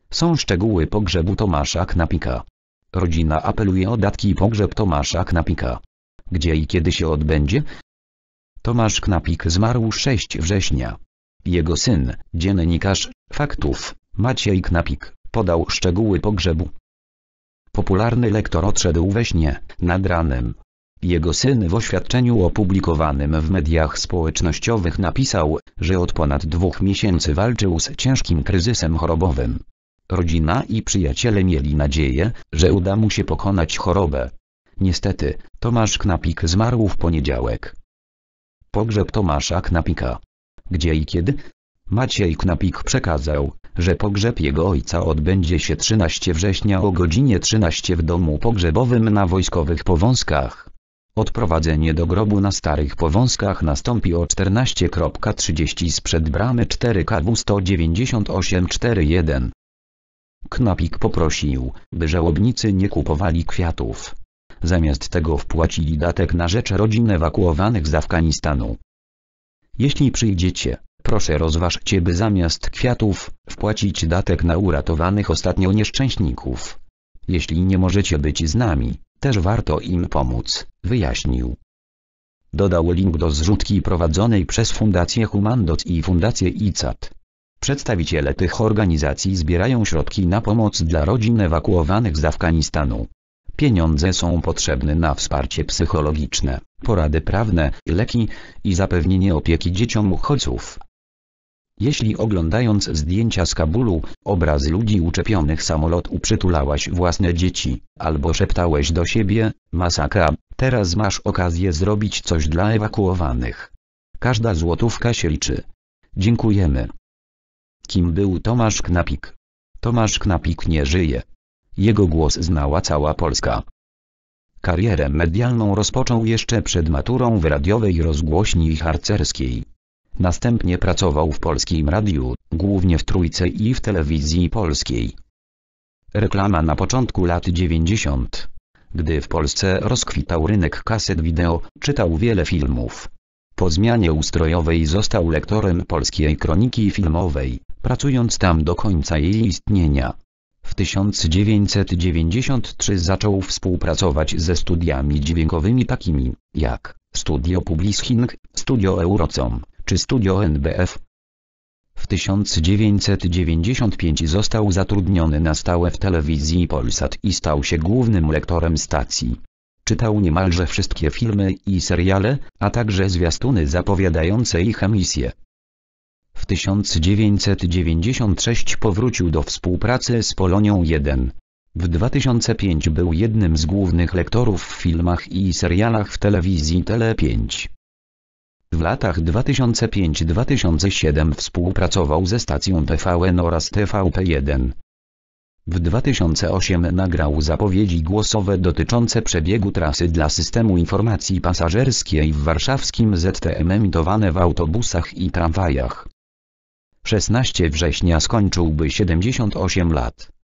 Są szczegóły pogrzebu Tomasza Knapika. Rodzina apeluje o datki pogrzeb Tomasza Knapika. Gdzie i kiedy się odbędzie? Tomasz Knapik zmarł 6 września. Jego syn, dziennikarz Faktów, Maciej Knapik, podał szczegóły pogrzebu. Popularny lektor odszedł we śnie, nad ranem. Jego syn w oświadczeniu opublikowanym w mediach społecznościowych napisał, że od ponad 2 miesięcy walczył z ciężkim kryzysem chorobowym. Rodzina i przyjaciele mieli nadzieję, że uda mu się pokonać chorobę. Niestety, Tomasz Knapik zmarł w poniedziałek. Pogrzeb Tomasza Knapika. Gdzie i kiedy? Maciej Knapik przekazał, że pogrzeb jego ojca odbędzie się 13 września o godzinie 13 w domu pogrzebowym na Wojskowych Powązkach. Odprowadzenie do grobu na Starych Powązkach nastąpi o 14:30 sprzed bramy 4 KW 198-41. Knapik poprosił, by żałobnicy nie kupowali kwiatów. Zamiast tego wpłacili datek na rzecz rodzin ewakuowanych z Afganistanu. Jeśli przyjdziecie, proszę rozważcie, by zamiast kwiatów wpłacić datek na uratowanych ostatnio nieszczęśników. Jeśli nie możecie być z nami, też warto im pomóc, wyjaśnił. Dodał link do zrzutki prowadzonej przez Fundację Humandoc i Fundację ICAT. Przedstawiciele tych organizacji zbierają środki na pomoc dla rodzin ewakuowanych z Afganistanu. Pieniądze są potrzebne na wsparcie psychologiczne, porady prawne, leki i zapewnienie opieki dzieciom uchodźców. Jeśli oglądając zdjęcia z Kabulu, obrazy ludzi uczepionych samolotu przytulałaś własne dzieci, albo szeptałeś do siebie, masakra, teraz masz okazję zrobić coś dla ewakuowanych. Każda złotówka się liczy. Dziękujemy. Kim był Tomasz Knapik? Tomasz Knapik nie żyje. Jego głos znała cała Polska. Karierę medialną rozpoczął jeszcze przed maturą w radiowej rozgłośni harcerskiej. Następnie pracował w Polskim Radiu, głównie w Trójce i w Telewizji Polskiej. Reklama na początku lat 90. Gdy w Polsce rozkwitał rynek kaset wideo, czytał wiele filmów. Po zmianie ustrojowej został lektorem Polskiej Kroniki Filmowej, pracując tam do końca jej istnienia. W 1993 zaczął współpracować ze studiami dźwiękowymi takimi jak Studio Publishing, Studio Eurocom czy Studio NBF. W 1995 został zatrudniony na stałe w telewizji Polsat i stał się głównym lektorem stacji. Czytał niemalże wszystkie filmy i seriale, a także zwiastuny zapowiadające ich emisję. W 1996 powrócił do współpracy z Polonią 1. W 2005 był jednym z głównych lektorów w filmach i serialach w telewizji Tele5. W latach 2005-2007 współpracował ze stacją TVN oraz TVP1. W 2008 nagrał zapowiedzi głosowe dotyczące przebiegu trasy dla systemu informacji pasażerskiej w warszawskim ZTM emitowane w autobusach i tramwajach. 16 września skończyłby 78 lat.